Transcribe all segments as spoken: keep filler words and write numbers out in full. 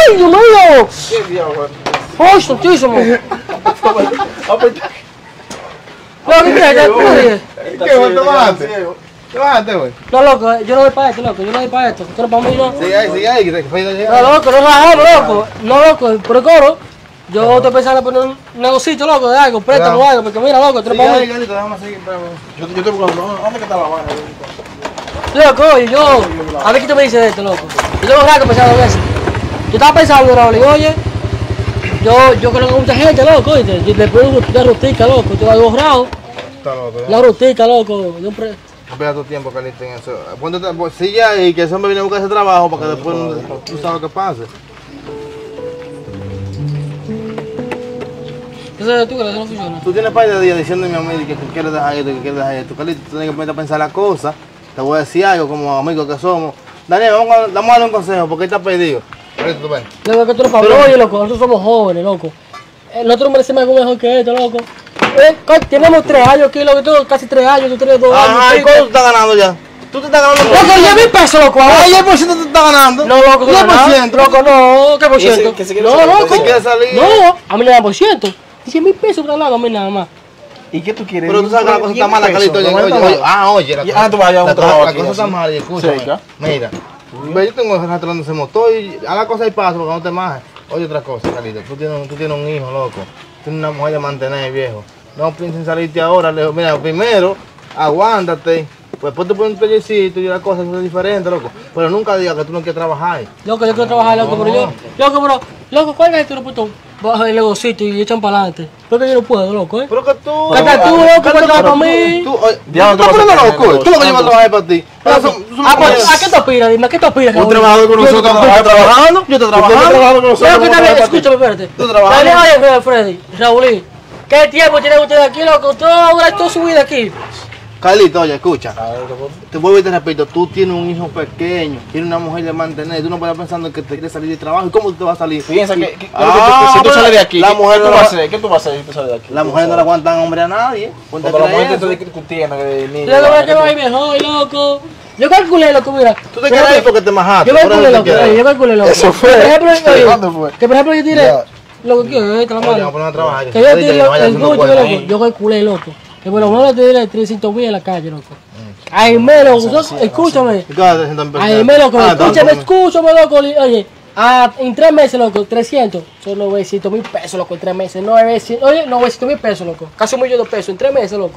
¡Ay, Dios mío! ¿Qué diablo? ¡Ay, santísimo! ¿Qué ¿Qué te bajaste? ¿Te bajaste, güey? No, loco, yo no voy para esto, loco, yo no voy para esto. Esto no es para mí, no. Sigue ahí, sigue ahí, que te fue de No, loco, no rajamos, loco. No, loco, por el coro. Yo estoy pensando en poner un negocito, loco, de algo, préstamo o algo, porque mira, loco, esto no es Sigue para ahí, mí. Carlito, déjame seguir. Yo yo te pregunto, ¿dónde que está la vaina? Loco, oye, yo, a ver qué tú me dices de esto, loco. Yo tengo rato pensando en eso. Yo estaba pensando, Raúl, oye, yo, yo conozco mucha gente, loco, oye, yo le pongo una rutica, loco, te va borrado. Está loco, La rutica, loco, yo pre... Espera tu tiempo, Carlito, en eso. Ponte, sigue ahí, que ese hombre viene a buscar ese trabajo para que después no, tú sabes lo que pase. Entonces tú crees que no funciona. Tú tienes par de días diciéndome a mí que quieres dejar esto, que quieres dejar esto. Carlito, tú tienes que ponerte a pensar las cosas. Te voy a decir algo como amigos que somos. Daniel, vamos a, vamos a darle un consejo, porque él está perdido. Carlito, tú ven. Loco, que tú no Pablo, oye, loco, nosotros somos jóvenes, loco. Eh, nosotros merecemos algo mejor que esto, loco. Eh, tenemos tres años aquí, loco, tengo casi tres años, tú tienes dos años. Ajá, ¿y cuánto tú estás ganando ya? Tú te estás ganando. Loco, diez mil pesos, loco. Ah, diez por ciento te estás ganando. No, loco, diez por ciento. Loco, no, ¿qué por ¿Y ese ciento? que se quiere No, salir? loco. ¿Se quiere salir? No, a mí le dan por ciento. diez mil pesos por lado, a mí nada más. ¿Y qué tú quieres? Pero tú sabes que la cosa está mala, Carlito. Oye, oye, oye. Ah, oye, la Y- cosa, ah, tú vas allá a un la, trabajo cosa- la aquí, cosa está así. mala y escúchame. Cerca. Mira, ve, yo tengo arrastrando ese motor y a la cosa hay paso porque no te majes. Oye, otra cosa, Carlito. Tú tienes, un- tú tienes un hijo, loco. Tienes una mujer de mantener, viejo. No pienses en salirte ahora. Le digo, mira, primero, aguántate. Pues después te pones un tallercito y la cosa es diferente, loco. Pero nunca digas que tú no quieres trabajar. Loco, yo quiero trabajar, loco, pero yo. Loco, pero. Loco, ¿cuál es que tú no puedes bajar el negocito y echan para adelante? Porque yo no puedo, loco, ¿eh? Pero que tú. Cata tú, loco, Carlito, para pero mí. Tú, oye, Ya tú no te estás vas a poniendo sacar loco. el Tú lo que yo voy a trabajar para ti. Ah, Son- son ¿a mujeres. qué tú aspiras? Dime, ¿a qué tú aspiras? Un Raúl? trabajador con Yo- nosotros, yo- ¿Tú estás trabajando? Yo estoy trabajando. trabajando con nosotros. Loco, también, para ti. escúchame, espérate. Tú trabajas. Dale, oye, Freddy, Raúl, ¿qué tiempo tienen ustedes aquí, loco? Toda hora, toda su vida aquí. Carlito, oye, escucha. Te vuelvo y te repito, tú tienes un hijo pequeño, tienes una mujer de mantener, tú no puedes estar pensando que te quieres salir de trabajo. ¿Y cómo tú te vas a salir? Piensa que, que- que- Ah, si tú pero sales de aquí, la ¿qué, mujer ¿qué no tú vas a la- hacer? ¿Qué tú vas a hacer si tú sales de aquí? Las mujeres no le aguantan hombre a nadie. Ponte Cuando la a mujer te creer está eso. discutiendo, que ni... Yo lo que voy mejor, loco. Yo calculé, loco, mira. Tú te quedas ahí porque te majaste. Yo por eso calculé, te loco, quedas. oye, yo calculé, loco. Eso fue. Que, por ejemplo, Sí, oye, ¿cuándo fue? que por ejemplo yo tiré, Ya. lo que quiero, esta la Oye, vamos a mano. poner a trabajar. Que yo Ahorita tiré, que vaya el haciendo gusto, cuenta. loco, yo calculé, loco. Que por lo menos te diré trescientos mil en la calle, loco. Ay, me loco, yo- escúchame. ¿Y qué vas a hacer tan Ay, pesado? me loco, Ah, escúchame, tanto, escúchame, loco. li- Oye, ah, en tres meses, loco, trescientos. Son novecientos mil pesos, loco, en tres meses. novecientos, oye, novecientos mil pesos, loco. Casi un millón de pesos en tres meses, loco.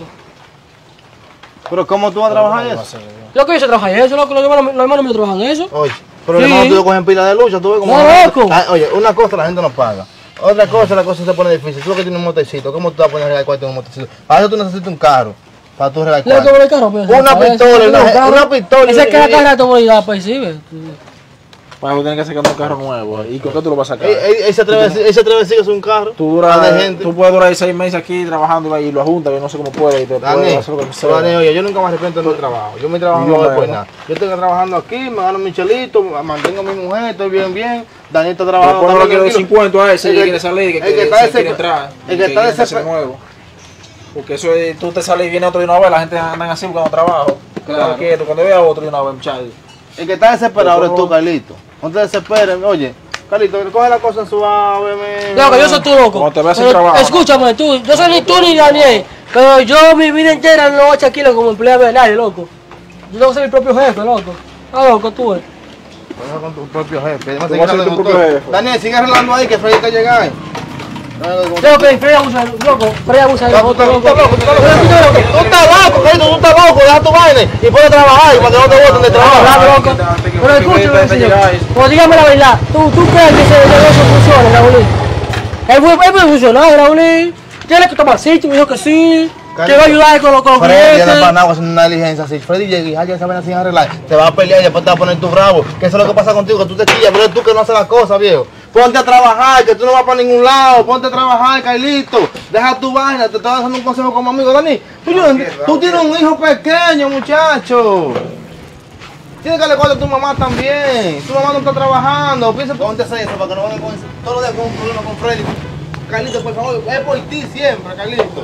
Pero ¿cómo tú vas a trabajar eso? Loco, yo sé trabajar eso, loco. Los hermanos, los hermanos míos trabajan eso. Oye, pero Sí. los hermanos tuyos cogen pila de lucha, tú ves como... No, loco. Ah, oye, una cosa la gente no paga. Otra cosa, la cosa se pone difícil. Tú lo que tienes un motorcito, ¿cómo tú vas a poner a arreglar cuarto en un motorcito? Para eso tú necesitas un carro, para tú arreglar Loco, cuarto. por el carro, pues. Una ¿sabes? pistola, Sí, una- un carro. una pistola y- Ese que y- la carga te voy a dar, pues sí, ves. Para tú tienes que sacar un carro nuevo. ¿Y con qué tú lo vas a sacar? Él, él- él se atreve a decir- él se atreve a decir que es un carro. Tú, duras, de gente. tú puedes durar seis meses aquí trabajando y lo juntas, yo no sé cómo puedes, y te puedes Dani, hacer lo que sea. Dani, oye, yo nunca me arrepiento de mi trabajo. Yo mi trabajo Yo no voy menos. por nada. Yo estoy trabajando aquí, me gano mi chelito, mantengo a mi mujer, estoy bien, bien. Daniel está Pero trabajando. ponlo también que de tranquilo. cincuenta a ese, El que que- quiere salir, que, el que que está se ese- quiere entrar, el que que está quiere ese- hacer nuevo. Porque eso es, tú te sales y viene otro de una vez, la gente anda así buscando trabajo. Claro. Que cuando vea a otro de una vez, muchacho. El que está desesperado eres tú, Pero- Carlito. No te desesperes, oye. Carlito, coge la cosa suave, me. Loco, yo soy tú, loco. Como te ves sin Pero trabajo, ¿no? escúchame, tú, yo soy ni tú ni Daniel. Pero yo mi vida entera no voy a echar kilos como empleado de nadie, loco. Yo tengo que ser mi propio jefe, loco. Ah, loco, tú, eh. Coge con tu propio jefe. Además, Tú sigue vas a ser arreglando tu todo. propio jefe. Daniel, sigue arreglando ahí que Freddy está llegando. Tengo que Freddy abusa, loco. Freddy abusa de Tú nosotros, estás loco. loco, tú estás loco. Pero escúchame, loco. Tú estás loco, Carlito, tú estás loco. Deja tu vaina y ponte a trabajar y para que no te boten de trabajo. Claro, loco. Pero escúchame, señor. Pues dígame la verdad. ¿Tú, tú crees que ese negocio funciona, Raúl? Él puede, él puede funcionar, Raúl. Tiene que tomar sitio, me dijo que sí. Que va a ayudar con los con los Freddy ya clientes. de Panagua haciendo una diligencia. Si Freddy llega y ya esa vaina sin arreglar, te va a pelear y después te va a poner tu bravo. Que eso es lo que pasa contigo, que tú te quillas, pero es tú que no haces las cosas, viejo. Ponte a trabajar, que tú no vas para ningún lado. Ponte a trabajar, Carlito. Deja tu vaina, te estoy dando un consejo como amigo. Dani, tú, yo- tú tienes un hijo pequeño, muchacho. Tienes que darle cuarto a tu mamá también. Tu mamá no está trabajando. Piensa, ponte a hacer eso para que no vengan con eso. Todos los días con un problema con Freddy. Carlito, por favor, es por ti siempre, Carlito.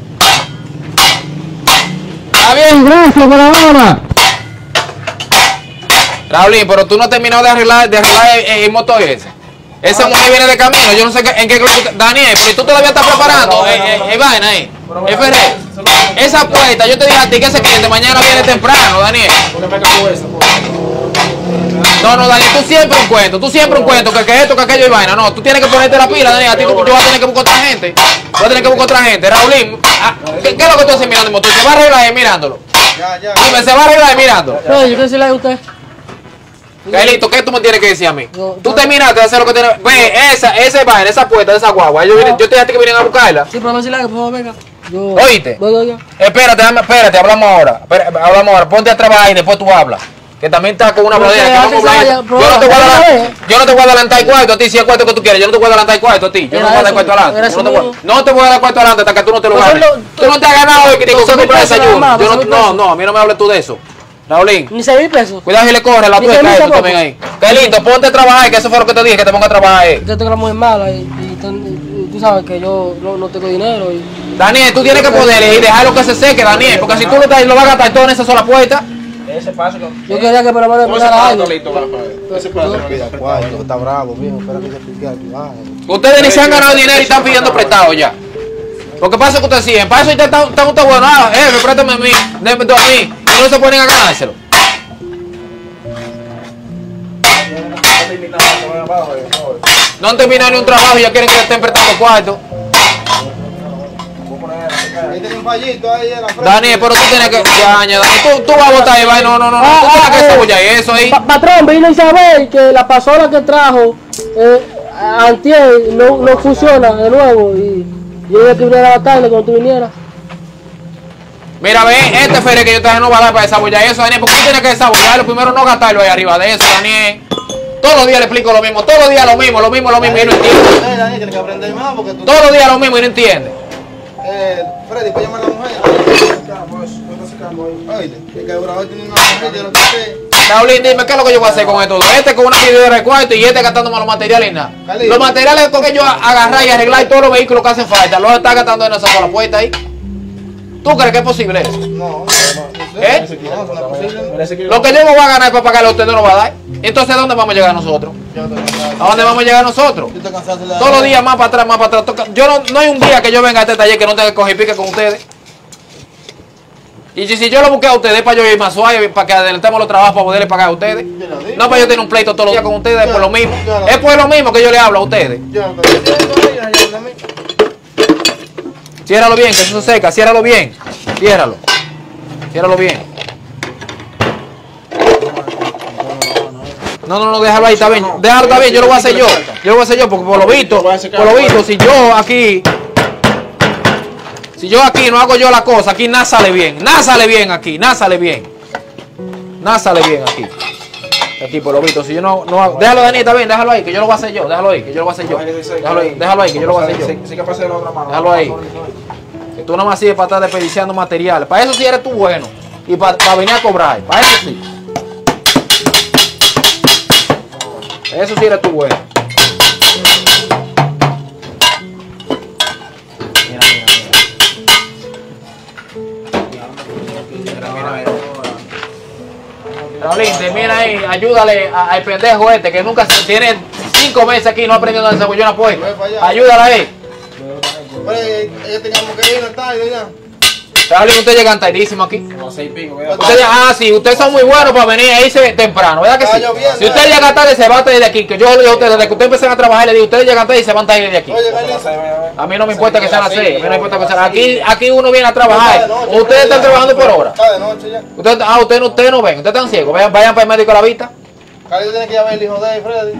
Está bien, gracias por ahora. Raulín, pero tú no has terminado de arreglar, de arreglar el, el motor ese. Esa mujer viene de camino, yo no sé qué, en qué club. Daniel, pero tú todavía estás preparando. Eh, eh, eh, vaina ahí. Eh, Ferrer, esa puerta, yo te dije a ti que ese cliente mañana viene temprano, Daniel. No, no, Daniel, tú siempre un cuento, tú siempre un cuento, que, que esto, que aquello y vaina. No, tú tienes que ponerte la pila, Daniel. A ti tú, tú vas a tener que buscar otra gente. Vas a tener que buscar otra gente. Raulín, ah, ¿qué, ¿qué es lo que tú haces mirando el motor? ¿Se va a arreglar ahí mirándolo? Ya, ya. Dime, ¿se va a arreglar ahí mirándolo? No, yo qué decirle a usted. Carlito, ¿qué tú me tienes que decir a mí? Yo- Tú yo- terminaste de hacer lo que tienes. Ve, esa, esa vaina, esa puerta de esa guagua. Yo, vine- yo te dije a ti que vienen a buscarla. Sí, pero decirle que por favor venga. Yo... ¿Oíste? Venga, venga. Espérate, dame- espérate, hablamos ahora. Espera, hablamos ahora. Ponte a trabajar y después tú hablas. Que también estás con una Pero bladera. que que hace vamos a hablar. esa Yo vaya- no te voy a prueba, adelantar- ¿eh? yo no te voy a adelantar el cuarto a ti, si es el cuarto que tú quieres. Yo no te voy a adelantar el cuarto a ti. Yo no te Era voy a dar eso, cuarto adelante. era Yo no eso te voy, mismo. no te voy a dar cuarto adelante hasta que tú no te lo Pues ganes. son los- Tú no te has ganado hoy que te son digo que mil comprar pesos desayuno. nada más, Yo son no, mil no, pesos. no, a mí no me hables tú de eso. Raulín, Ni seis mil pesos. cuidado si le corre la Ni tuya que cae nunca tú también poco. ahí. Carlito, ponte a trabajar, que eso fue lo que te dije, que te ponga a trabajar ahí. Yo tengo la mujer mala y, y, ten- y tú sabes que yo no, no tengo dinero. Y... Daniel, tú tienes que ponerle y dejarlo que se seque, Daniel, porque si tú lo, traes, lo vas a gastar todo en esa sola puerta. Ese paso que... Yo quería que por lo menos ¿Cómo ese empezara paso, algo. Carlito, va, pa- ese paso no queda Cuarto, está bravo, viejo. Espera que se explique aquí. Ah, Ustedes ni se han ganado dinero y están pidiendo prestado ya. Lo que pasa es que ustedes siguen, para eso ustedes están, están ustedes buenos. Ah, eh, préstame a mí, déme todo a mí. Y no se ponen a ganárselo. No han terminado ni un trabajo y ya quieren que le estén prestando cuarto. ahí tenía un fallito ahí en la frente. Daniel, pero tú tienes que. Ya, ya, Daniel, tú, tú vas a votar y va, no, no, no, no. Ah, Tú tienes ah, que eh. cebolla y eso ahí. Pa- patrón, vino Isabel que la pasola que trajo eh, antier no, no funciona de nuevo y yo iba a que viniera a la tarde cuando tú vinieras. Mira, ve, este feria que yo traje no va a dar para desabollar eso, Daniel, porque tú tienes que desabollarlo. Primero no gastarlo ahí arriba de eso, Daniel. Todos los días le explico lo mismo, todos los días lo mismo, lo mismo, lo mismo y no entiende. Eh, Daniel, tienes que aprender más porque tú. Todos los días lo mismo y no entiende. Eh, Freddy, puedes llamar a la mujer. Oye, que cabrón, hoy tiene una mujer, yo no sé. Raulín, dime, ¿qué es lo que yo voy a hacer con esto? Este con una vidriera de cuarto y este gastándome los materiales y nada. Carlito. Los materiales con que yo agarrar y arreglar todos los vehículos que hacen falta, los está gastando en esa sola puerta ahí. ¿Tú crees que es posible eso? No, no, no, no sé. ¿Eh? No, eso no es posible. Lo que yo me voy a ganar para pagarle a usted no lo va a dar. Entonces, ¿a dónde vamos a llegar nosotros? Yo estoy cansado. ¿A dónde vamos a llegar nosotros? Yo estoy cansado de la- Todos los días más para atrás, más para atrás. Toca- Yo no, no hay un día que yo venga a este taller que no tenga que coger pique con ustedes. Y si, si yo lo busqué a ustedes para yo ir más suave, para que adelantemos los trabajos para poderle pagar a ustedes. Yo lo digo. No para yo tener un pleito todos los días con ustedes, es por lo mismo. Yo no. Es por lo mismo que yo le hablo a ustedes. Yo no estoy diciendo a ellos, ellos a mí. Ciérralo bien, que eso se seca, ciérralo bien. Ciérralo. Ciérralo bien. No, no, no, déjalo ahí, está bien. Déjalo, está bien, yo lo voy a hacer yo. Yo lo voy a hacer yo, porque por lo visto, por lo visto, si yo aquí, si yo aquí no hago yo la cosa, aquí nada sale bien. Nada sale bien aquí, nada sale bien. Nada sale bien aquí. Aquí, por lo visto, si yo no, no hago. Déjalo, Dani, está bien, déjalo ahí, que yo lo voy a hacer yo. Déjalo ahí, que yo lo voy a hacer yo. Déjalo ahí, déjalo ahí, que yo lo voy a hacer yo. Sí que pase de la otra mano. Déjalo ahí. Que tú nomás sigues para estar desperdiciando materiales. Para eso sí eres tú bueno. Y para, para venir a cobrar. Para eso sí. Eso sí eres tú bueno. Mira, mira, mira. Mira, mira, mira. Raulín, termina ahí, ayúdale a- al pendejo este que nunca se tiene cinco meses aquí y no ha aprendido a desarrollar una puerta. Ayúdala ahí. Pero eh, ellos teníamos que ir al tarde ya. Raulín, usted llega tardísimo aquí. Como seis y pico, ¿verdad? Ustedes, ah, sí, ustedes son muy buenos para venir a irse temprano, ¿verdad que sí? Está lloviendo, Si ustedes eh. llegan tarde, se van a ir de aquí. Que yo le digo a ustedes, desde que ustedes empiezan a trabajar, les digo, ustedes llegan tarde y se van a ir de aquí. Oye, Carlito. A mí no me importa que sean las seis, a mí no me importa que sean. Aquí, aquí uno viene a trabajar. Ustedes están trabajando por hora. Está de noche ya. Ustedes, ah, ustedes no, ustedes no ven, ustedes están ciegos. Vayan, vayan para el médico a la vista. Carlito tiene que ir a ver el hijo de él, Freddy.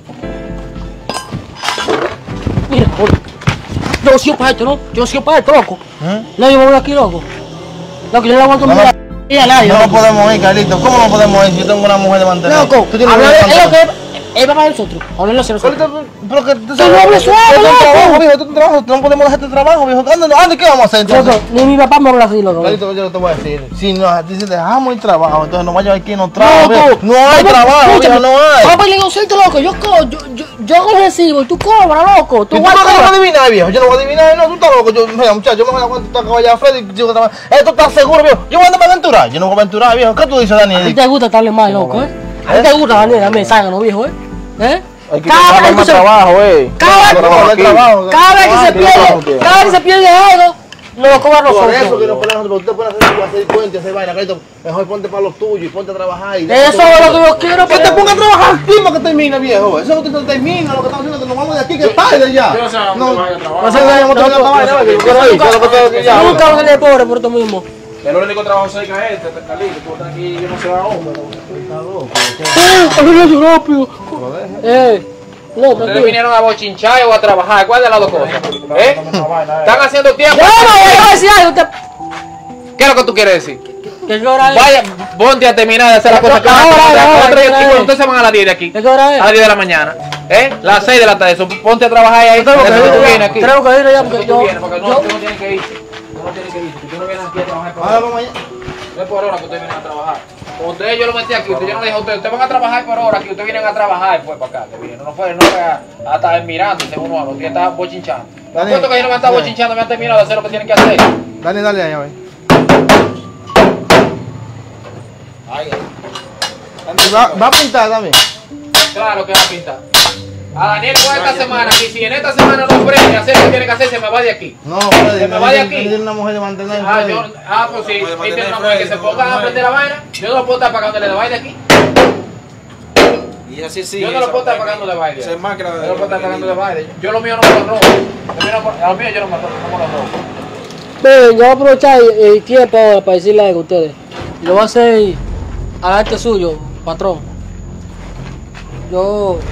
Mira, oye, yo no sigo para esto, ¿no? Yo no sigo para esto, loco. No, yo me voy aquí, loco. Loco, yo no le aguanto No, mirar y a nadie, No loco. podemos ir, Carlito. ¿Cómo no podemos ir si yo tengo una mujer de mantener? Loco, Tú tienes habla una de mujer de es lo mantener. que es papá de nosotros. Háblenlo hacia nosotros. Carlito, pero que tú no hables suave, esto es un loco. trabajo, viejo, esto es un trabajo, no podemos dejar este trabajo, viejo. Anda, anda, ¿qué vamos a hacer entonces? Loco, ni mi papá me habla así, loco. Carlito, yo te voy a decir, si nos dice dejamos el trabajo, entonces nos va a llevar aquí no trabajo, Loco, viejo. No hay vamos, trabajo, escúchame, viejo, no hay. Vamos a negociarte, loco. Yo, co- yo, yo, yo hago el recibo y tú cobras, loco. Tú ¿Y tú vas no a vas a cobrar. adivinar, viejo? Yo no voy a adivinar, no, tú estás loco. Yo, mira, muchacho, yo mejor aguanto esta caballa Freddy. Yo, esto está seguro, viejo. Yo voy a andar para aventurar. Yo no voy a aventurar, viejo. ¿Qué tú dices, A ti Daniel? te gusta estarle mal, loco, ¿eh? A ti te gusta, Daniel, dame zángano, viejo, ¿eh? ¿Eh? Hay que Cada encontrar vez más que se- trabajo, eh. Cada, Trabajo, vez- trabajo. cada vez que se Ah, trabajo, pierde, tío. cada vez que se pierde algo, nos lo cobran Por eso que nosotros. no podemos, pero usted puede hacer, hacer puente, hacer vaina, Carlito. Mejor ponte para los tuyos y ponte a trabajar. Y Eso es lo que yo quiero. Que te ponga a trabajar aquí para que termine, viejo. Eso es lo que te termina, lo que estamos haciendo, que nos vamos de aquí, que tarde ya. Yo no sé a dónde vaya a trabajar. No sé, ya hemos terminado esta vaina, que yo quiero ir, que lo que te ya. Nunca vamos a salir pobre por esto mismo. El único trabajo cerca es este, Carlito. Tú estás aquí, yo no sé a dónde. ¡Eh! ¡Hazlo eso rápido! ¡Eh! No, Ustedes tranquilo. vinieron a bochinchar o a trabajar. ¿Cuál de las dos cosas? ¿Eh? ¿Están haciendo tiempo? ¡Ya, no! ¡Voy a decir algo! te- ¿Qué es lo que tú quieres decir? ¿Qué hora es? Vaya, ponte a terminar de hacer las cosas que Ahora, van a hacer. ahora, Otro día, ahora, y cuando ahora. ustedes se van a las diez de aquí. ¿Qué hora es? A las diez de la mañana. ¿Eh? Las seis de la tarde. So, ponte a trabajar ahí. Tenemos que Eso tú ir vienes ya. aquí. Tenemos que ir ya Eso porque tú yo. vienes, porque no, yo- tú no tienes que ir. Tú no tienes que ir. Tú no vienes aquí a trabajar por Ahora hora. vamos allá. No es por hora que ustedes vienen a trabajar. Como ustedes yo lo metí aquí, ustedes yo no le dije a ustedes, ustedes van a trabajar por hora, que ustedes vienen a trabajar, fue para acá, que vienen, no fue, no fue a, a estar mirando, según uno, ustedes estaban bochinchando. Dani, Puesto que ellos no me han estado Dani. bochinchando, me han terminado de hacer lo que tienen que hacer. Dale, dale ahí, a ver. Va, va a pintar también. Claro que va a pintar. A Daniel con esta semana, y si en esta semana no aprende a hacer lo que tiene que hacer, se me va de aquí. No, Freddy, Se me va de aquí. tiene una mujer de mantener. Ah, Freddy. yo, ah pues sí, si tiene una mujer que se ponga a aprender la vaina, yo no lo puedo estar pagándole de baile aquí. Y así sí. Yo no lo puedo estar pagando de baile. Esa es máquina Yo de. no lo puedo estar pagando de baile. Yo lo mío no me lo robo. Lo mío no- A lo mío yo no me lo no me lo robo. Ven, yo voy a aprovechar el, el tiempo ahora para decirle algo a ustedes. Y lo voy a hacer al arte suyo, patrón. Yo.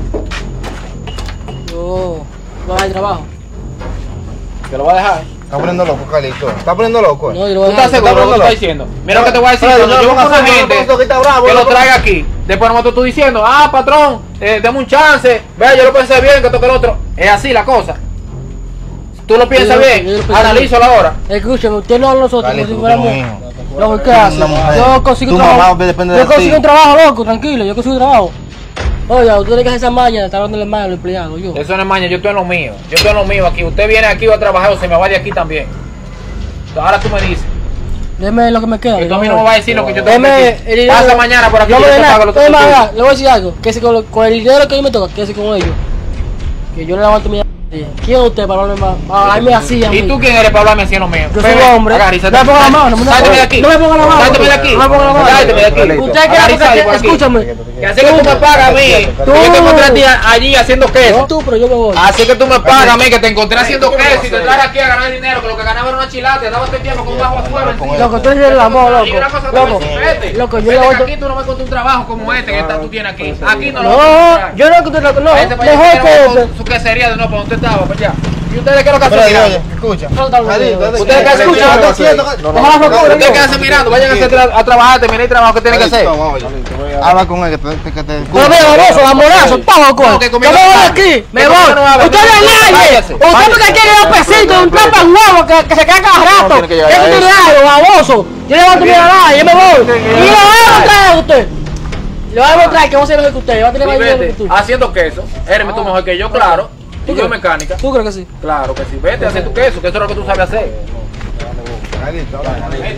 Yo. No hay trabajo. Te lo voy a dejar. Está poniendo loco, Carlito. Está poniendo loco. eh. No, yo lo ¿Tú voy a estás dejar. seguro de lo que dándolo. estás diciendo? Mira lo que te voy a decir. Freddy, Cuando no yo lo busco pongas una así, no lo gente pongas que está bravo, que no lo lo traiga aquí, después no me estoy diciendo, ah, patrón, eh, dame un chance, vea, yo lo pensé bien, que toque el otro. Es así la cosa. Tú lo piensas Yo lo- bien, yo lo pensé analízalo ahora. Escúchame, usted no habla a nosotros Carlito, como si tú tienes fuéramos. un hijo. Loco, ¿qué Tú hace? tienes una mujer. Yo consigo Tu un trabajo. mamá depende de Yo ti. consigo un trabajo, loco, tranquilo, yo consigo un trabajo. Oye, usted tiene que hacer esa maña de estar dándole mal a los empleados, yo. Eso no es maña, yo estoy en lo mío. Yo estoy en lo mío aquí. Usted viene aquí a trabajar o se me va de aquí también. Ahora tú me dices. Déjeme lo que me queda. Y tú yo a mí me no me voy. vas a decir lo que yo tengo que Déjeme decir. el dinero. Pasa mañana por aquí, Yo yo me te voy a- pago lo que es tú más, quieres. vea, le voy a decir algo. Que si con, lo- con el dinero que yo me toca, que si con ellos. Que yo le levanto mi. ¿Quién es usted para hablarme más? Para hablarme así a mí? ¿Y tú quién eres para hablarme así en lo mío? Yo soy Ven, hombre. agarra y No me sácate- ponga la mano, no me Sácate de ponga- aquí. no me ponga la mano. Sácate de aquí. No me ponga la mano. Sácate de aquí. Usted Agarra y quiere sal porque, por aquí. escúchame. Que así que tú me pagas a mí. Tú. Yo te encontré a ti allí haciendo queso. Tú, pero yo me voy. Así que tú me pagas a mí, que te encontré haciendo queso y te traje aquí a ganar dinero, que lo que ganaba era una chilata, andaba todo el tiempo con un bajo afuera. encima. Loco, tú eres el amor, Y una cosa loco. que te voy a Loco, decir, vete. loco, yo Vete le voy que a. aquí tú no me encuentras un trabajo como este que esta- tú tienes aquí. Aquí no lo No, vas a encontrar. yo no que usted no, no, Váyase para allá, mejor que que no, ese. su quesería de no, para donde estaba, para allá. ¿Y ustedes qué es lo que hacen Freddy, mirando? oye, escucha. Suéltalo, Carlito, Freddy. Ustedes que hacen escucha, mirando, estate quieto, Carlito. Ojalá no cobre, Ustedes que hacen mirando, vayan a, hacer, a trabajar, terminen el trabajo que tienen que hacer. Carlito, vamos, oye. Habla con él que te, que te No me baboso, lamorazo, todo, coño. No, que Yo conmigo me no voy de habla. aquí, me Que voy. conmigo no habla. Usted no es nadie. Váyase, Usted váyase. porque quiere dos pesitos, un trapa en huevo que, que se cae cada rato. tiene que llegar ¿Qué a tiene eso. algo, baboso? Yo levanto mi nada, yo me voy. Y le voy a demostrar a usted. Le voy a demostrar que vos ser mejor que usted. Va a tener más Y dinero que vete, tú. haciendo queso. Eres tú mejor que yo, claro. ¿Tú Y yo crees? mecánica. ¿Tú crees que sí? Claro que sí. Vete a hacer tu queso, que eso es lo que tú sabes hacer. Carlito, habla.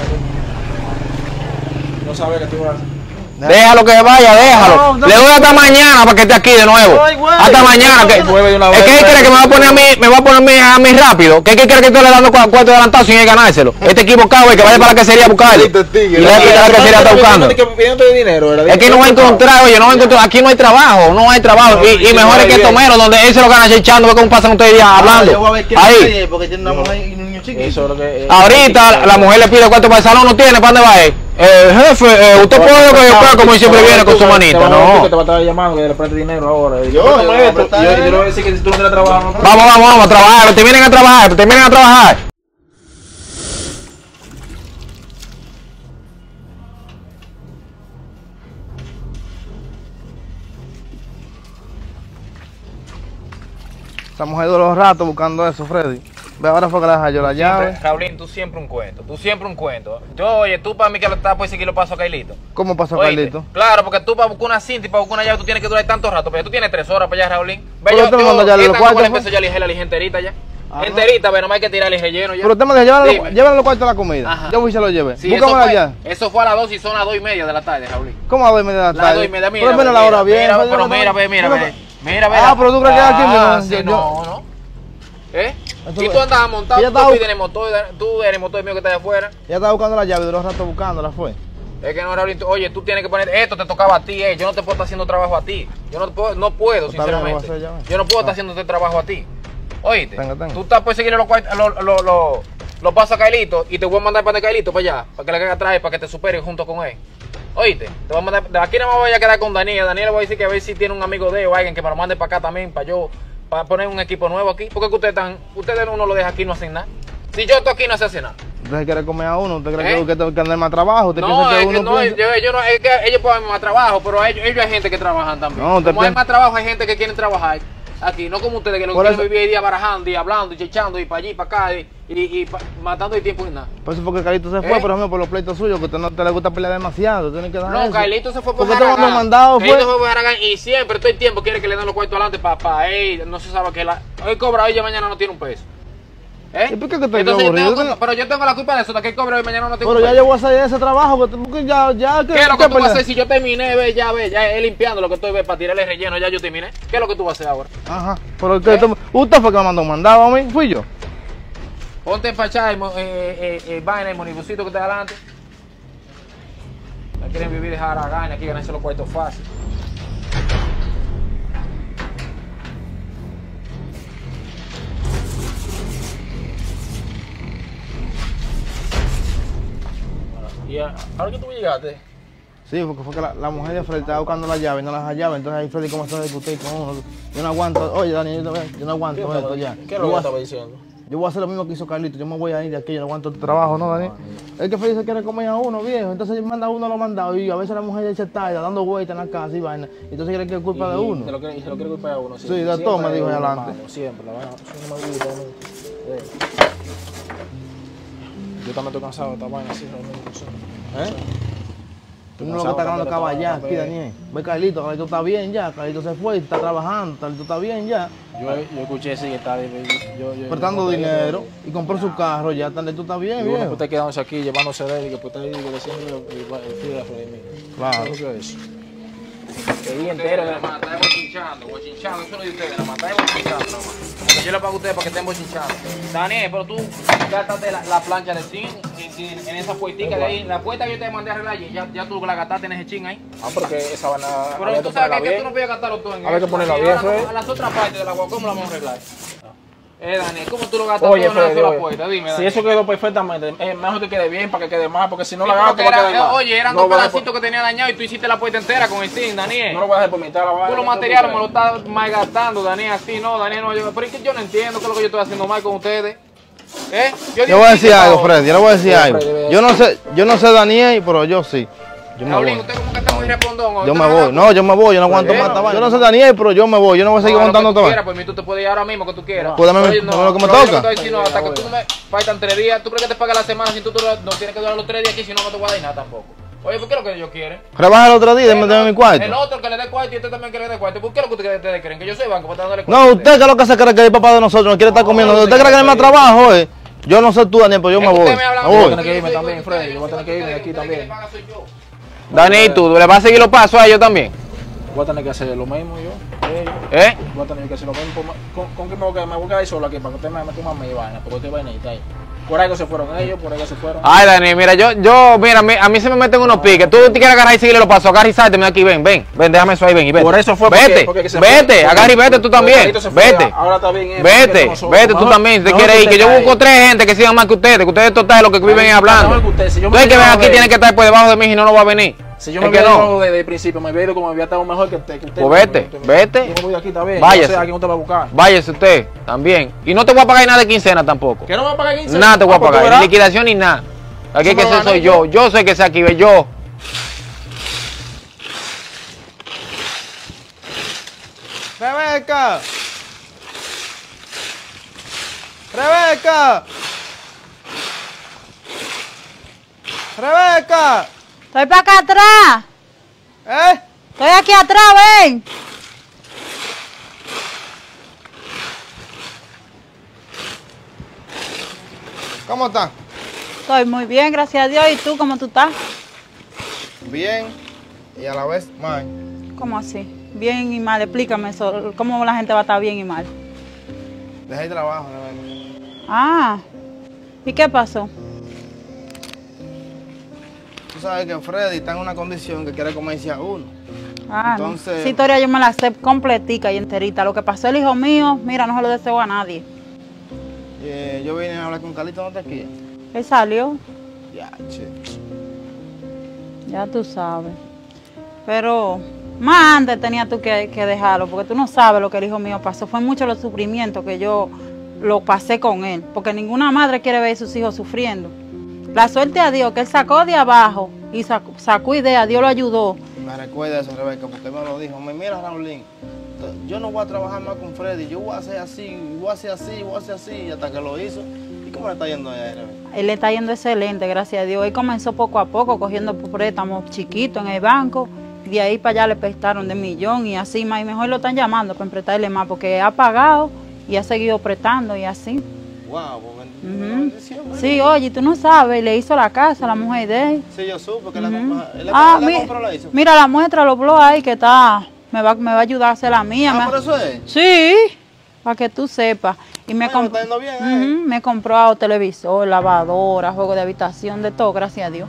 No sabes que tú vas a hacer. Déjalo que vaya, déjalo. No, no. Le doy hasta mañana para que esté aquí de nuevo. Ay, güey. Hasta mañana. Que, Mueve de una es vez, que él pues. cree que me va a poner a mí, me va a poner a mí, a mí rápido. ¿Qué que quiere que esté le dando cua- cuatro adelantados sin él ganárselo? Este equivocado es que vaya para la quesería a buscarlo. Y Carlito, tigre. la que la quesería está buscando. Que pidiéndote dinero, ¿verdad? Es que no va a encontrar, oye, no va a encontrar, aquí no hay trabajo, no hay trabajo. Y, y mejor es que esto menos, donde él se lo gana echando, ve cómo pasan ustedes días hablando. Yo voy a ver quién Ahí. es, porque tiene una mujer y un niño chiquito. Eso es lo que. Ahorita la mujer le pide cuarto para el salón, no tiene, ¿para dónde va él? Eh, jefe, eh, usted puede que yo pueda, como él siempre viene con su manita, Que no. te va a estar llamando que le preste dinero ahora. Yo, Yo, yo yo, voy a prestar yo, dinero. yo le voy a decir que si tú no tienes trabajo, no. Vamos, vamos, vamos a trabajar, terminen a trabajar, terminen a trabajar. Esa mujer de los ratos buscando eso, Freddy. Ve, ahora fue que le dejé yo la llave. Raulín, tú siempre un cuento, tú siempre un cuento. Yo, oye, tú para mí que lo estás por seguir lo paso a Carlito. ¿Cómo pasó, Oíste, Carlito? claro, porque tú para buscar una cinta y para buscar una llave tú tienes que durar tanto rato, pero tú tienes tres horas para allá, Raulín. Ve, Pero yo, usted me yo, mandó ya los esta cuartos, como le pues. empezó yo a lijar la lija enterita ya. Ah, no. enterita, pero no hay que tirarle relleno ya. Pero usted me dijo, llévale, Dime. llévale los cuartos a la comida. Ajá. Yo voy y se lo lleve. Sí, eso Búscamela fue, allá. eso fue a las dos y son las dos y media de la tarde, Raulín. ¿Cómo a dos y media de la Las tarde? dos y media, mira. Pero mira la mira, hora bien. mira, Freddy, pero no, mira, no, ve, mira, no, ve. Mira, ve. Ah, pero tú crees que aquí Ah, mismo. sí, Yo- no, no. ¿Eh? Esto- Y tú andas montado, Ella tú estaba- pides el motor, tú eres el motor mío que está allá afuera. Ya estaba buscando la llave, duró rato buscándola, fue. Es que no era ahorita. Oye, tú tienes que poner. Esto te tocaba a ti, eh. Yo no te puedo estar haciendo trabajo a ti. Yo no puedo, no puedo, Está bien, lo voy a sinceramente. hacer ya, ven. Yo no puedo estar Ah. haciendo este trabajo a ti. Oíste. Tenga, tenga. Tú estás puedes seguir los cuartos, lo, lo, lo, lo paso a Cailito y te voy a mandar para de Cailito para allá, para que le caiga atrás, para que te supere junto con él. Oíste, te voy a mandar. De aquí no me voy a quedar con Daniel. Daniel le voy a decir que a ver si tiene un amigo de él o alguien que me lo mande para acá también, para yo, para poner un equipo nuevo aquí. Porque ustedes están, ustedes uno lo deja aquí y no hacen nada. Si yo estoy aquí no se hace nada. Usted se quiere comer a uno, usted cree ¿Eh? que, que tengo que andar más trabajo, usted No, piensa que es uno que no, piensa- yo, yo no, es que ellos pueden más trabajo, pero ellos, ellos hay gente que trabajan también. No, te como hay pi- más trabajo, hay gente que quieren trabajar aquí, no como ustedes que lo que Por quieren eso- vivir día barajando y hablando y chechando y para allí, para acá y, y, y pa- matando el tiempo y nada. Por eso porque Carlito se fue, ¿Eh? por ejemplo, por los pleitos suyos, que a usted no te le gusta pelear demasiado, tiene que dejar No, eso. Carlito se fue por Porque te Jaragán. hemos mandado, Carlito fue. fue por Jaragán y siempre, todo el tiempo quiere que le den los cuartos adelante para pa, él, no se sabe que la, hoy cobra, hoy ya mañana no tiene un peso. ¿Eh? ¿Y por qué que te Entonces, yo aburrido? tengo Yo culpa- tengo- pero yo tengo la culpa de eso, de que él cobra hoy mañana no tiene Pero un ya peso. yo voy a salir de ese trabajo, porque porque ya, ya, ¿Qué es lo que tú vas a pelea? hacer si yo terminé, ve, ya, ve, ya, es limpiando lo que estoy, ve, para tirarle relleno, ya yo terminé? ¿Qué es lo que tú vas a hacer ahora? Ajá, pero que ¿Eh? tú- usted fue que me mandó un mandado a mí, fui yo. Ponte para allá el, mo- eh, eh, eh, vaina, el monibusito que está adelante. No quieren vivir de Jaragán, aquí ganarse los cuartos fácil. Y a- ahora que tú llegaste, Sí, porque fue que la, la mujer de Freddy estaba buscando la llave y no la llave, entonces ahí Freddy comenzó a discutir con uno. Yo no aguanto, oye Dani, yo no, yo no aguanto esto ya. ¿qué es Yo lo que voy a- estaba diciendo? Yo voy a hacer lo mismo que hizo Carlito, yo me voy a ir de aquí, yo no aguanto tu trabajo, ¿no, Dani? Es que Freddy se quiere comer a uno, viejo, entonces manda a uno lo mandado y a veces la mujer ya se está dando vueltas en la casa y vaina, entonces quiere que es culpa de Y uno. Se lo quiere, y se lo quiere culpar a uno. Sí, siempre. de Siempre todo me dijo es ahí uno adelante. malo, Siempre, la vaina. Eso no me gusta a mí. Sí. Yo también estoy cansado de esta vaina así, realmente. Sí. ¿Eh? Tú no lo que cansado está ganando también de caballar esta aquí, vaina, Daniel. Ve Carlito, Carlito está bien ya, Carlito se fue, está trabajando, Carlito está bien ya. Yo, yo escuché sí que está yo, yo, Prestando yo- dinero y compró su carro ya, Carlito está Y bien, uno que viejo. está quedándose aquí llevándose de él y que pues está ahí que diciendo y va- y tira sobre mí. Claro. ¿Qué es lo que es? El día entero. Ustedes nada más están bochinchando, bochinchando, eso no es de ustedes, nada más están bochinchando nada más. Porque yo le pago a ustedes para que estén bochinchando. Daniel, pero tú gastaste la, la plancha de zinc en, en, en esa puertica de ahí. La puerta que yo te mandé a arreglar y ya, ya tú la gastaste en ese chin ahí. Ah, porque esa vaina. Pero había tú que sabes ponerla que, que tú bien. no puedes gastarlo todo en Había que eso. ponerla Y bien, ahora, Fred. a las otras partes de la guagua, ¿cómo la vamos a arreglar? Eh, Daniel, ¿cómo tú lo gastas Oye, todo en una Freddy, sola oye, puerta? Dime, si Daniel. eso quedó perfectamente, es mejor que quede bien para que quede más, porque si no Sí, la pero gasto que va a era- quedar mal. Oye, eran No dos lo voy a dejar pedacitos que tenía dañado y tú hiciste la puerta entera con el zinc, Daniel. por- No lo voy a dejar por mitad la vaina. Tú los materiales me lo estás malgastando, Daniel, así no, Daniel no. Yo, pero es que yo no entiendo qué es lo que yo estoy haciendo mal con ustedes. ¿Eh? Yo voy a decir algo, Fred. Freddy, yo le voy a decir Sí, algo. Freddy, ve Yo no sé, yo no sé Daniel, pero yo sí. Yo me Raulín, voy. usted como que está muy respondón. Yo Usted me voy. No, yo me voy, yo no aguanto ¿Eh? más esta vaina. Yo no sé Daniel, pero yo me voy. Yo no voy a seguir aguantando todo. otra Quieras, vez. por mí tú te puedes ir ahora mismo que tú quieras. Pues dame Oye, mi- dame lo que me pero yo toca. estoy diciendo, hasta que tú no me faltan tres días, ¿tú crees que te pagas la semana si tú tú no tienes que durar los tres días aquí si no no te voy a dar nada tampoco? Oye, ¿por qué es lo que ellos quieren? Rebaja el otro día, déme, déme mi El cuarto. otro que le dé cuarto y este también que le dé cuarto. ¿Por qué es lo que ustedes creen? ¿Que yo soy banco para estar dándole cuarto? No, a usted que es lo que se cree que es el papá de nosotros, no quiere estar comiendo. no, ¿Usted no, cree que no, es más no, trabajo, eh? Yo no sé tú, Daniel, pero yo me Es que voy. ustedes me hablan Me a mí, Yo voy. voy a tener que irme yo soy también, ustedes, Freddy, yo voy a tener que irme de aquí ustedes creen que también. le paga soy yo. Dani, ¿tú le vas a seguir los pasos a ellos también? Voy a tener que hacer lo mismo yo. eh, ¿Eh? Voy a tener que hacer lo mismo. Con, con, con que me voy a quedar, me voy a quedar solo aquí para que usted me meta más mi vaina, porque usted vaina y está ahí. Por ahí que se fueron ellos, por ahí que se fueron. Ay, Dani, mira, yo, yo, mira, a mí, a mí se me meten unos piques. Tú te quieres agarrar y seguirle los pasos. Agarra y salte, aquí, ven, ven, ven, déjame eso ahí, ven y vete. Por eso fue porque- Vete, porque que se vete, fue- agarra y vete tú porque también. Carlito se fue, Vete. ahora está bien, eh, porque Vete, somos nosotros. vete tú Mejor- también, si te mejor quieres ir. Que yo usted busco está ahí. tres gente que sigan más que ustedes, que ustedes total lo que viven ahí hablando. mejor que usted, si yo me Ustedes que ven hubiera aquí ido tienen que estar por debajo de mí y no, no va a venir. Si yo Es me que hubiera no. ido desde el principio, me hubiera ido como había estado mejor que usted. Que usted Pues vete, Yo me- vete. Yo me voy de aquí, está bien. Váyase. Yo sé a quién usted va a buscar. Váyase usted también. Y no te voy a pagar nada de quincena tampoco. ¿Que no me va a pagar quince? Nada te voy Ah, a pues tú pagar, verás. ni liquidación ni nada. Aquí Eso que me lo ese gané soy yo. yo, yo soy que sé aquí, ve yo. Rebeca. Rebeca. Rebeca. Estoy para acá atrás. ¿Eh? Estoy aquí atrás, ven. ¿Cómo estás? Estoy muy bien, gracias a Dios. ¿Y tú cómo tú estás? Bien. Y a la vez mal. ¿Cómo así? Bien y mal, explícame eso, cómo la gente va a estar bien y mal. Dejé el trabajo, Rebeca. Ah, ¿y qué pasó? Tú sabes que Freddy está en una condición que quiere comerse a uno. Ah, no. Entonces- Esa historia yo me la sé completica y enterita. Lo que pasó el hijo mío, mira, no se lo deseo a nadie. Eh, yo vine a hablar con Carlito, ¿no te aquí? Él salió, Ya, che. ya tú sabes. Pero más antes tenías tú que, que dejarlo, porque tú no sabes lo que el hijo mío pasó. Fue mucho los sufrimientos que yo lo pasé con él, porque ninguna madre quiere ver a sus hijos sufriendo. La suerte a Dios que él sacó de abajo y sacó, sacó idea, Dios lo ayudó. Me recuerda eso, Rebeca, porque él me lo dijo. Me mira, Raulín, yo no voy a trabajar más con Freddy, yo voy a hacer así, voy a hacer así, voy a hacer así, y hasta que lo hizo. ¿Y cómo le está yendo a él, Rebeca? Él le está yendo excelente, gracias a Dios. Él comenzó poco a poco cogiendo préstamos chiquitos en el banco. De ahí para allá le prestaron de millón y así más. Y mejor lo están llamando para prestarle más porque ha pagado y ha seguido prestando y así. Wow, pues Ujú. bendición, ¿verdad? Sí, oye, tú no sabes, le hizo la casa a la mujer de él. Sí, yo supe que la, Ujú. compró, él la, Ah, la mi- compró, la hizo. mira la muestra, los blogs ahí que está, me va, me va a ayudar a hacer la mía. Ah, me- por eso es. Sí, para que tú sepas. Y me, Bueno, comp- está yendo bien, ¿eh? Ujú, me compró televisor, lavadora, juego de habitación, de todo, gracias a Dios.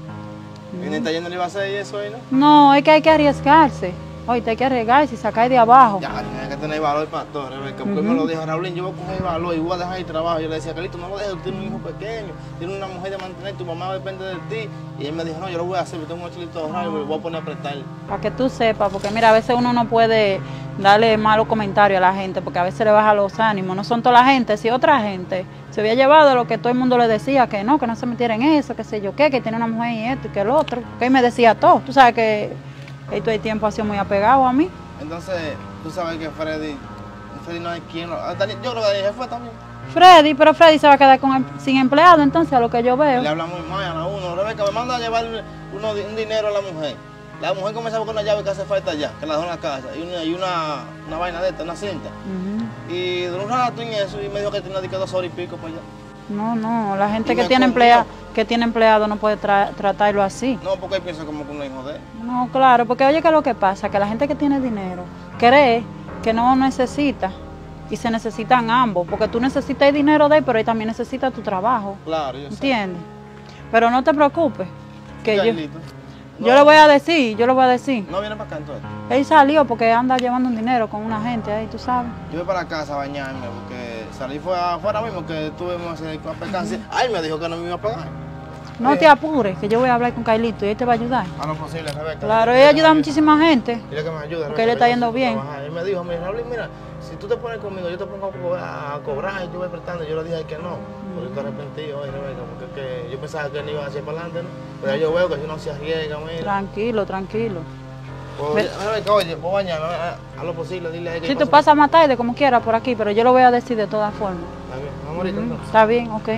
Y ni está yendo ni va a hacer y eso ahí, ¿no? No, es que hay que arriesgarse. Oye, hay que arriesgarse y sacar de abajo. Ya, tiene que tener valor para todo, Rebeca. Porque él me lo dijo, Raulín, yo voy a coger valor y voy a dejar el trabajo. Yo le decía, Carlito, no lo dejes, tú tienes un hijo pequeño, tienes una mujer de mantener, tu mamá depende de ti. Y él me dijo, no, yo lo voy a hacer, yo tengo un chilito de ahorrar y me voy a poner a prestar. Para que tú sepas, porque mira, a veces uno no puede darle malos comentarios a la gente, porque a veces le baja los ánimos. No son toda la gente, si otra gente se había llevado lo que todo el mundo le decía, que no, que no se metiera en eso, que sé yo qué, que tiene una mujer y esto y que el otro. Que él me decía todo. Tú sabes que él todo el tiempo ha sido muy apegado a mí. Entonces, tú sabes que Freddy, Freddy no hay quien lo... ah, Daniel- yo creo que Daniel se fue también. Freddy, pero Freddy se va a quedar con el- sin empleado, entonces, a lo que yo veo. Le habla muy mal a uno. Rebeca, me manda a llevar uno, un dinero a la mujer. La mujer comienza a buscar una llave que hace falta ya, que la dejó en la casa. Y una, y una, una vaina de esta, una cinta. Ujú. Y duró un rato en eso y me dijo que tenía que dos horas y pico para allá. No, no, la gente Y que me tiene, comió. emplea, que tiene empleado no puede tra- tratarlo así. No, porque él piensa como que uno es hijo de él. No, claro, porque oye, ¿qué es lo que pasa? Que la gente que tiene dinero cree que no necesita y se necesitan ambos, porque tú necesitas el dinero de él, pero él también necesita tu trabajo, Claro, yo sé. ¿entiendes? Pero no te preocupes, que yo, Carlito. yo No, le voy a decir, yo le voy a decir. No viene para acá entonces. Él salió porque anda llevando un dinero con una gente ahí, tú sabes. Yo voy para la casa a bañarme porque salí fue afuera mismo que tuvimos ese percance. Ay, me dijo que no me iba a pagar. No te apures, que yo voy a hablar con Carlito y él te va a ayudar. A lo posible, Rebeca. Claro, Dile él que ayuda a me muchísima gente. Dile que me ayude. Porque él está yendo bien. Él me dijo, mira, Raúl, mira, si tú te pones conmigo, yo te pongo a cobrar, a cobrar y tú vas prestando. Yo le dije que no, porque estoy arrepentido hoy, Rebeca, porque es que yo pensaba que él iba a hacer para adelante, ¿no? Pero yo veo que si uno se arriesga, mira. Tranquilo, tranquilo. Pues, Rebeca, oye, voy a bañarme, a, a lo posible, dile a él que Si yo tú paso- pasas más tarde, como quieras, por aquí, pero yo lo voy a decir de todas formas. Está bien, vamos ahorita Ujú, entonces. está bien, ok.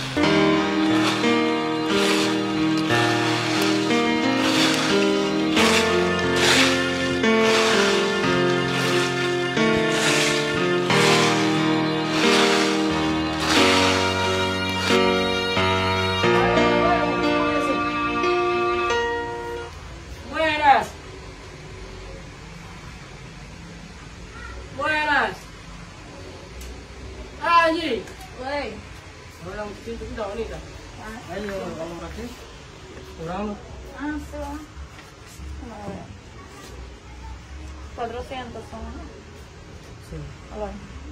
Buenas. Buenas. Allí. Hola, muchachito, ¿qué tal, bonita? Ahí, vamos por aquí. Cobrando. Ah, sí, va. cuatrocientos son. Sí. Hola.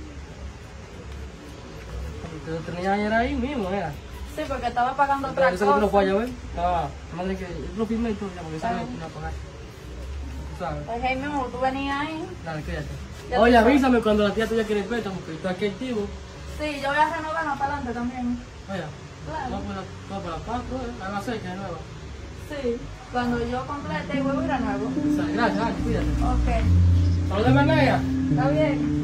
Te lo tenía ayer ahí mismo, era. Sí, porque estaba pagando otra Eso que tú lo cosa. puedes llevar. Estaba. Madre que. Yo lo firmé y todo ya, porque sabes que no pagar. Tú sabes. Pues, hey, mi amor, tú venías ahí. Dale, quédate. Ya Oye, tú sabes. avísame cuando la tía tuya quiere el préstamo, porque estoy aquí activo. Sí, yo voy a renovar más para adelante también. Vaya. Claro. Vamos por la, vamos por la cuatro, eh. Hay más cerca de nuevo. Sí, cuando yo complete y vuelvo a ir a nuevo. O sea, gracias, gracias, cuídate. Ok, Saludame, negra. está bien.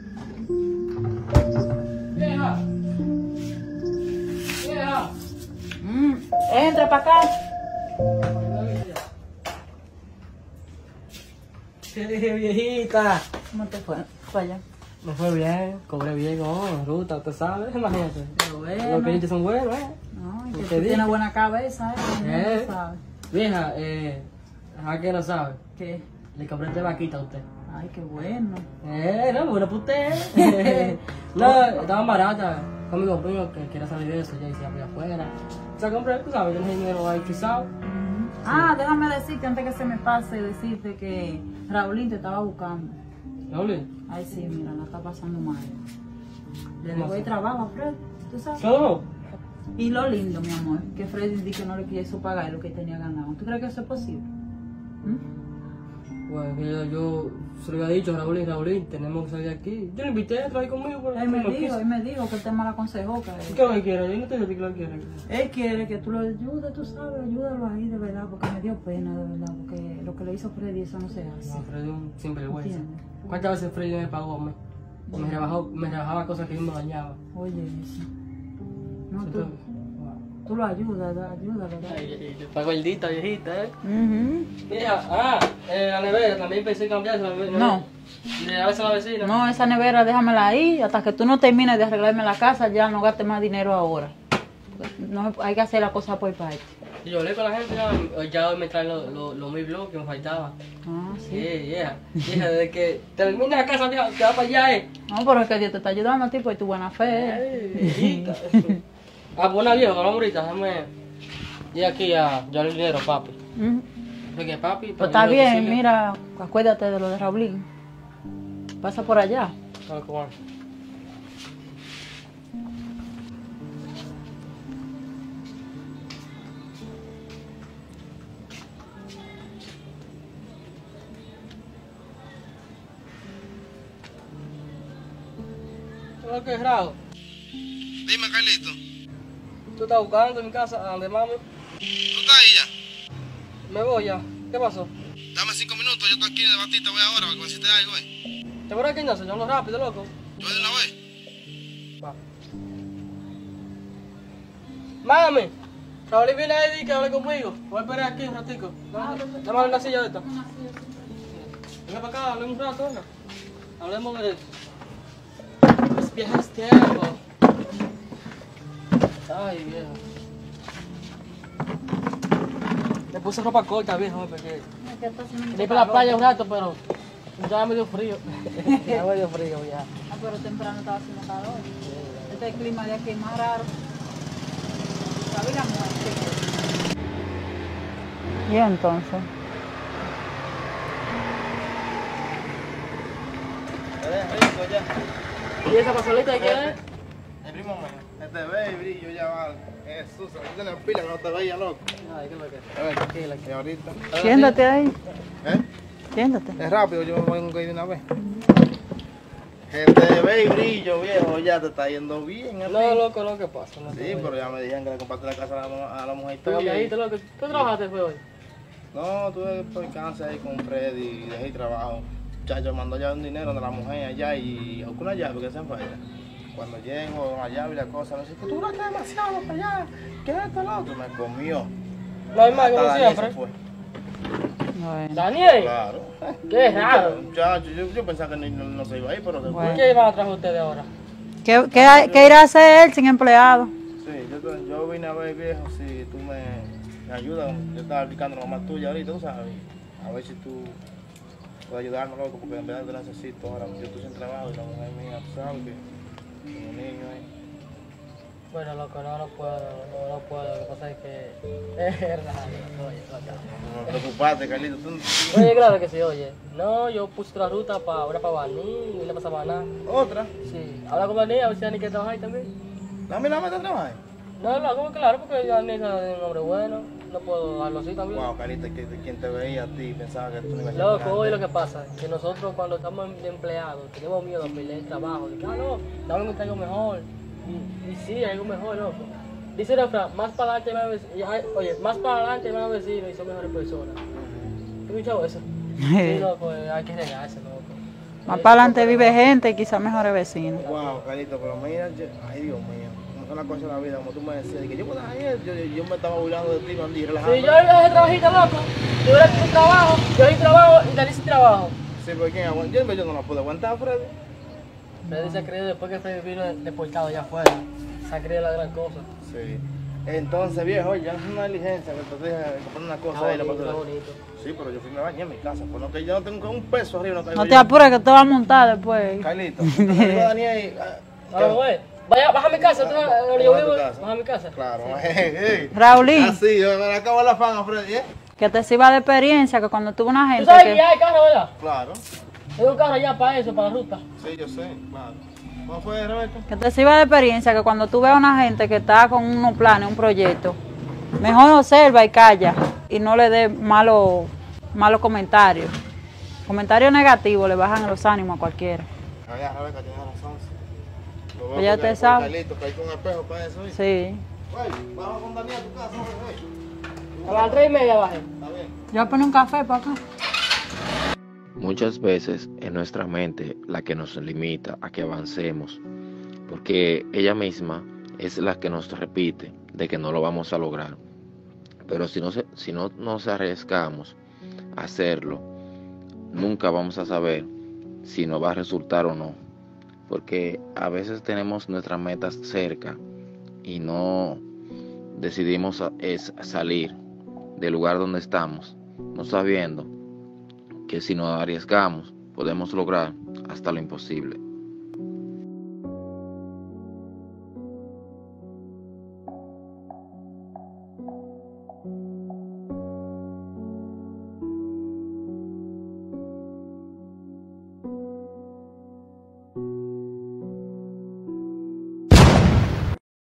Vieja. Vieja. para acá. ¿Qué dije, viejita? ¿Cómo te fue? Fue allá. Me fue bien, cobré bien, oh, ruta, usted sabe, imagínate. Qué bueno. Los clientes son buenos, ¿eh? No, y que Usted tú dice. tienes buena cabeza, ¿eh? ¿Eh? No sabes. Vieja, eh, ¿a qué no sabe? ¿Qué? Le compré este vaquita a usted. Ay, qué bueno. Eh, no, bueno, pues usted. No, estaban baratas. Conmigo mío que quiera salir de eso, ya hice allá afuera. O sea, compré, tú sabes, tienes dinero ahí pisado. Ah, déjame decirte antes que se me pase, decirte que Raulín te estaba buscando. ¿Raulín? Ay, sí, mira, la está pasando mal. Le ¿Cómo dejó así? de trabajo a Fred, tú sabes. ¿Cómo? Y lo lindo, mi amor, que Fred dijo que no le quiso pagar lo que tenía ganado. ¿Tú crees que eso es posible? ¿Mm? Bueno, que yo, yo se lo había dicho a Raulín, Raulín, tenemos que salir de aquí. Yo lo invité a traer conmigo, pero Él me no dijo, quiso. él me dijo que él te mal aconsejó. Que ¿Qué lo que quiere? Yo no te dije que lo quiere. él quiere que tú lo ayudes, tú sabes, ayúdalo ahí de verdad, porque me dio pena de verdad, porque lo que le hizo Freddy eso no se hace. No, Freddy es un sinvergüenza. Entiendo. ¿Cuántas veces Freddy me pagó a mí? Me rebajó, me rebajaba cosas que yo me dañaba. Oye, eso. No, tú, Entonces, tú lo ayudas, ayúdalo. ay, está gordita, viejita, ¿eh? Uh Mira, ah, eh, la nevera, también pensé en cambiarla. No. Le a veces a la vecina. No, esa nevera déjamela ahí, hasta que tú no termines de arreglarme la casa, ya no gastes más dinero ahora. No, hay que hacer la cosa por parte. Y yo hablé con la gente, ya, ya hoy me traen los lo, lo mil blogs que me faltaban. Ah, sí. Sí, yeah. Hija, desde que termine la casa, vieja, te va para allá, eh. No, pero es que Dios te está ayudando a ti por tu buena fe. ¿eh? Ay, viejita. Ah, buena vieja, vamos ahorita, déjame ir aquí a llevar el dinero, papi. Ujú. Porque papi, Pues para está venir a bien, decirle- mira, acuérdate de lo de Raulín. Pasa por allá. Ah, ¿cómo? ¿Qué es raro? Dime, Carlito. ¿Tú estás buscando en mi casa? ¿A dónde mami? ¿Tú estás ahí ya? Me voy ya. ¿Qué pasó? Dame cinco minutos, yo estoy aquí de batita, voy ahora, para que necesites algo, eh. ¿Te acuerdas que no? Yo hablo rápido, loco. ¿Yo de una vez? Va. Mami, Raúl viene ahí y que hable conmigo. Voy a esperar aquí un ratico. Dame una silla de esta. Venga para acá, hablemos un rato, venga. Hablemos de los viejos tiempos. Ay, viejo. Me puse ropa corta, viejo, porque quería ir para la playa un rato, pero ya me dio frío. Ya me dio frío, ya. Ah, pero temprano estaba haciendo calor. Este clima de aquí es más raro. ¿Sabes la muerte? ¿Y entonces? ¿Y esa pasolita de qué es? El primo mío. Este ve y brillo ya va. Jesús, no tiene pila que no te veía, loco. Ay, qué lo que A ver, tranquila, que ahorita. Siéntate ahí. ¿Eh? Siéntate. Es rápido, yo me voy a ir de una vez. Que te ve y brillo, viejo, ya te está yendo bien. a ti. No, loco, lo que pasa. No, Sí, pero ya me dijeron que le compraste la casa a la, a la mujer Pero tuya. viejito, loco. ¿Tú trabajaste fue hoy? No, tuve por cáncer ahí con Freddy y dejé el trabajo. Chacho, mandó ya un dinero de la mujer allá y una llave que se fue. Cuando llego, la llave y la cosa, me dice que tú gastas demasiado para allá, que esto, lo otro. Me comió. No hay más, como Hasta Daniel siempre. se fue. Bueno. Daniel, Claro. qué raro. Muchacho, yo, yo pensaba que ni- no, no se iba a ir, pero se Bueno. ¿Qué van a traer ustedes ahora? ¿Qué, qué, ¿Qué irá a hacer él sin empleado? fue. Sí, yo, te- yo vine a ver, viejo, si tú me, me ayudas. Yo estaba explicando a la mamá tuya ahorita, tú sabes. A ver si tú puedes ayudarme, loco, porque en verdad te necesito ahora. Yo estoy sin trabajo y la mujer mía, tú sabes que como niño ahí. Bueno, loco, no, no puedo, no, no puedo. Lo que pasa es que es raro. Oye, No te preocupaste, Carlito. Tú, oye, claro que sí, oye. No, yo puse otra ruta para ahora para Baní y no pasaba nada. ¿Otra? Sí, habla con Baní, a ver si Dani quiere trabajar ahí también. Dame la meta de trabajo. No, no, como claro, porque Dani es un hombre bueno. No puedo dejarlo así también. Wow, Carlito, que, quien te veía a ti pensaba que tú no ibas a Loco, oye lo que pasa, que nosotros cuando estamos de empleados tenemos miedo a perder el trabajo. De que, ah, no, dame encontrar algo mejor. Y, y sí, hay algo mejor, loco. Dice el refrán, más para adelante más vecinos. Oye, más para adelante más vecinos y son mejores personas. ¿Tú has escuchado eso? Sí, loco, eh, hay que regarse, loco. Más para adelante vive gente y quizás mejores vecinos. Wow, Carlito, pero mira, yo- ay Dios mío. son las cosas de la vida, como tú me decías, que yo me dejé, yo, yo, yo me estaba burlando de ti, Mandy, relajado. Si yo dejé trabajito, loco, yo era sin trabajo, yo sin trabajo y salí sin trabajo. Sí, ¿por quién aguanta? Yo, yo no lo puedo aguantar, Freddy. Freddy se cree después que Freddy vino deportado allá afuera. Se cree la gran cosa. Sí. Entonces, viejo, ya es una diligencia, que te dije que poner una cosa Está ahí. bonito, la está pasé. bonito. Sí, pero yo fui me bañé en mi casa, por lo que yo no tengo un peso arriba. No, caigo No te yo. apures que te va a montar después. Carlito, entonces, yo, Daniel, ah, Vamos, güey. Vaya, baja a mi casa, tú, Ah, donde yo baja a tu vivo, casa. baja a mi casa. claro, hey, hey. Raulín, Así, yo me acabo la fama, Freddy, ¿eh? que te sirva de experiencia que cuando tuve una Tú gente sabes que que... ya hay carro, ¿verdad? Claro. Tengo un carro allá para eso, para la ruta. Sí, yo sé, claro. ¿Cómo fue, Rebeca? Que te sirva de experiencia que cuando tú veas una gente que está con unos planes, un proyecto, mejor observa y calla y no le dé malos malos comentarios. Comentarios negativos le bajan los ánimos a cualquiera. Ah, ya, Rebeca, tienes razón. Lo veo Pues ya porque- te porque sabes. Carlito, que hay con espejo para eso, ¿viste? Sí. Güey, vamos con Daniel a tu casa, güey. A las tres y media bajé. Está bien. Yo voy a poner un café para acá. Muchas veces es nuestra mente la que nos limita a que avancemos, porque ella misma es la que nos repite de que no lo vamos a lograr. Pero si no, se, si no nos arriesgamos a hacerlo, nunca vamos a saber si nos va a resultar o no, porque a veces tenemos nuestras metas cerca y no decidimos a- es salir del lugar donde estamos, no sabiendo que si nos arriesgamos podemos lograr hasta lo imposible.